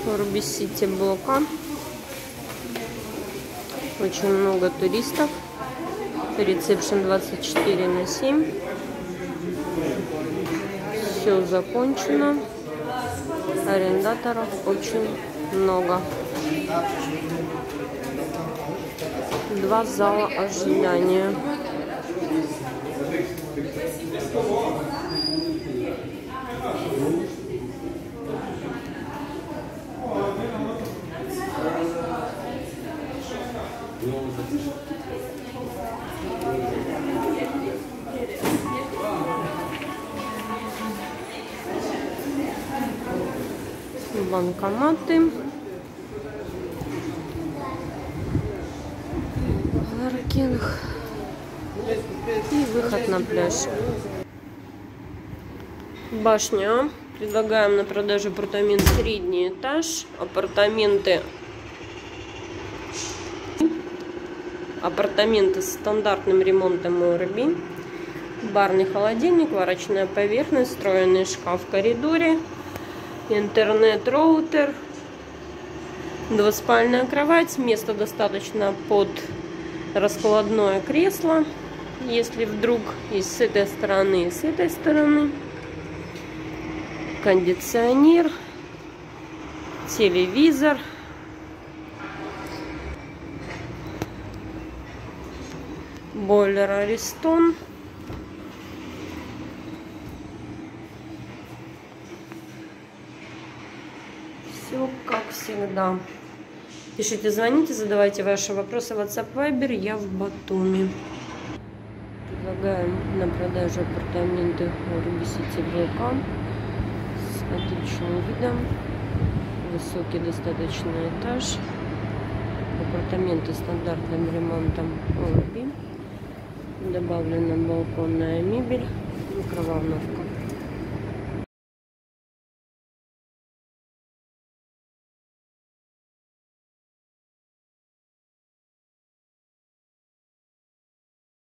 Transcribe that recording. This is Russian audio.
Орби-Сити Блока. Очень много туристов. Ресепшн 24/7. Все закончено. Арендаторов очень много. 2 зала ожидания. Банкоматы. Паркинг. И выход на пляж. Башня. Предлагаем на продажу апартамент средний этаж. Апартаменты с стандартным ремонтом Орби. Барный холодильник, варочная поверхность, встроенный шкаф в коридоре. Интернет-роутер, двуспальная кровать, места достаточно под раскладное кресло, если вдруг и с этой стороны, и с этой стороны. Кондиционер, телевизор, бойлер Аристон. Все как всегда. Пишите, звоните, задавайте ваши вопросы в WhatsApp, Viber. Я в Батуми. Предлагаем на продажу апартаменты Орби-Сити Блока с отличным видом. Высокий достаточно этаж. Апартаменты с стандартным ремонтом Орби. Добавлена балконная мебель, микроволновка.